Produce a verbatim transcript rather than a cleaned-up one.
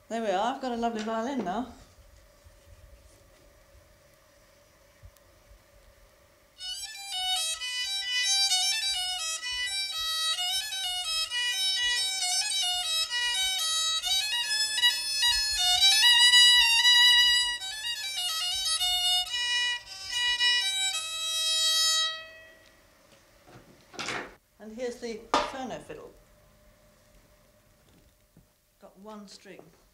There we are, I've got a lovely violin now. And here's the phono fiddle. Got one string.